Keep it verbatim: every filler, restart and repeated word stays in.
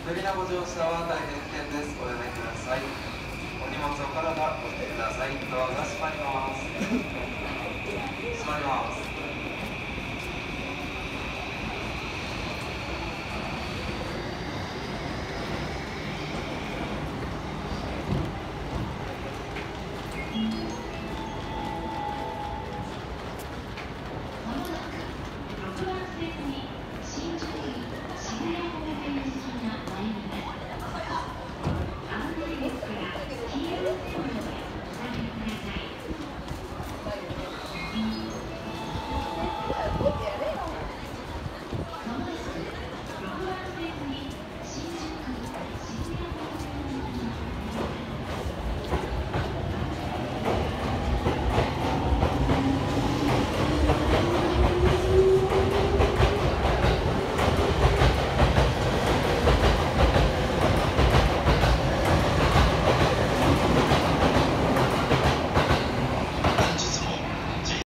次のご乗車は大変危険です。ごやめください。お荷物お体ごしてください。ドアが閉まります。閉まります。